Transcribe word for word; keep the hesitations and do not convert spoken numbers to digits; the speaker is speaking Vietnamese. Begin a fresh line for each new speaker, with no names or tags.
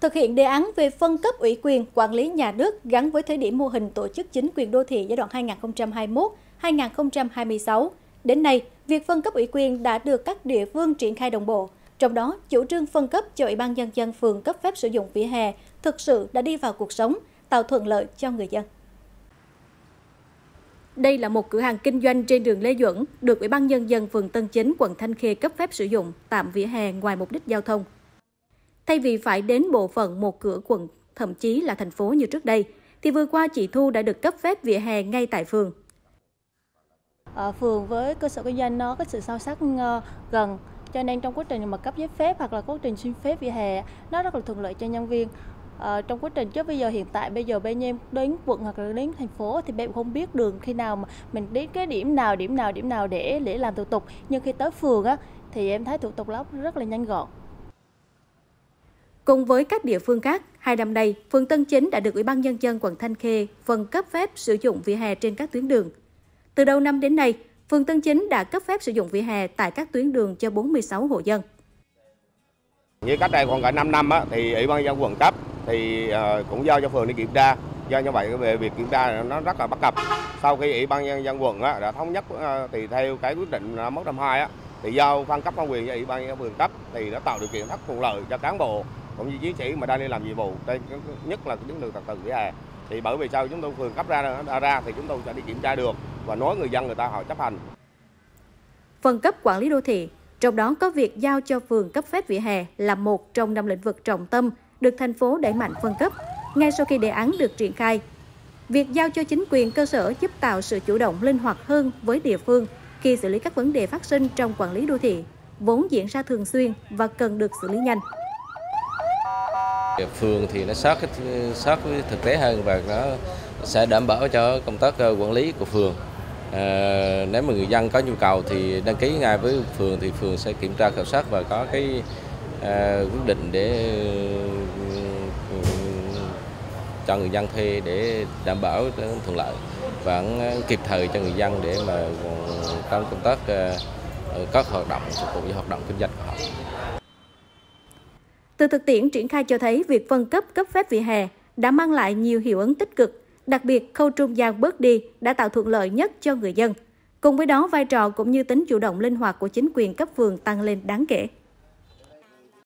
Thực hiện đề án về phân cấp ủy quyền quản lý nhà nước gắn với thí điểm mô hình tổ chức chính quyền đô thị giai đoạn hai nghìn không trăm hai mươi mốt đến hai nghìn không trăm hai mươi sáu. Đến nay, việc phân cấp ủy quyền đã được các địa phương triển khai đồng bộ. Trong đó, chủ trương phân cấp cho Ủy ban Nhân dân phường cấp phép sử dụng vỉa hè thực sự đã đi vào cuộc sống, tạo thuận lợi cho người dân. Đây là một cửa hàng kinh doanh trên đường Lê Duẩn, được Ủy ban Nhân dân phường Tân Chính, quận Thanh Khê cấp phép sử dụng tạm vỉa hè ngoài mục đích giao thông. Thay vì phải đến bộ phận một cửa quận, thậm chí là thành phố như trước đây, thì vừa qua chị Thu đã được cấp phép vỉa hè ngay tại phường.
Ở phường với cơ sở kinh doanh nó có sự sao sát gần, cho nên trong quá trình mà cấp giấy phép hoặc là quá trình xin phép vỉa hè nó rất là thuận lợi cho nhân viên. Ờ, trong quá trình chứ bây giờ hiện tại bây giờ bên em đến quận hoặc là đến thành phố thì em không biết đường khi nào mà mình đến cái điểm nào điểm nào điểm nào để để làm thủ tục, nhưng khi tới phường á thì em thấy thủ tục nó rất là nhanh gọn.
Cùng với các địa phương khác, hai năm nay, phường Tân Chính đã được Ủy ban Nhân dân quận Thanh Khê phân cấp phép sử dụng vỉa hè trên các tuyến đường. Từ đầu năm đến nay, phường Tân Chính đã cấp phép sử dụng vỉa hè tại các tuyến đường cho bốn mươi sáu hộ dân.
Như cách đây khoảng cả năm năm á, thì Ủy ban Nhân dân quận cấp thì uh, cũng giao cho phường đi kiểm tra. Do như vậy về việc kiểm tra nó rất là bất cập. Sau khi Ủy ban Nhân dân quận á, đã thống nhất uh, thì theo cái quyết định một trăm hai á, thì giao phân cấp phân quyền cho Ủy ban Nhân dân phường cấp thì nó tạo điều kiện rất thuận lợi cho cán bộ cũng như chiến sĩ mà đang đi làm nhiệm vụ, nhất là tuyến đường trật tự vỉa hè. Thì bởi vì sao chúng tôi phường cấp ra đã ra thì chúng tôi sẽ đi kiểm tra được và nói người dân người ta họ chấp hành.
Phân cấp quản lý đô thị, trong đó có việc giao cho phường cấp phép vỉa hè là một trong năm lĩnh vực trọng tâm được thành phố đẩy mạnh phân cấp. Ngay sau khi đề án được triển khai, việc giao cho chính quyền cơ sở giúp tạo sự chủ động linh hoạt hơn với địa phương khi xử lý các vấn đề phát sinh trong quản lý đô thị, vốn diễn ra thường xuyên và cần được xử lý nhanh.
Phường thì nó sát sát với thực tế hơn và nó sẽ đảm bảo cho công tác quản lý của phường. À, nếu mà người dân có nhu cầu thì đăng ký ngay với phường thì phường sẽ kiểm tra khảo sát và có cái à, quyết định để cho người dân thuê để đảm bảo thuận lợi và kịp thời cho người dân để mà trong công tác các hoạt động phục vụ cho hoạt động kinh doanh của họ.
Từ thực tiễn triển khai cho thấy việc phân cấp cấp phép vỉa hè đã mang lại nhiều hiệu ứng tích cực, đặc biệt khâu trung gian bớt đi đã tạo thuận lợi nhất cho người dân. Cùng với đó, vai trò cũng như tính chủ động linh hoạt của chính quyền cấp phường tăng lên đáng kể.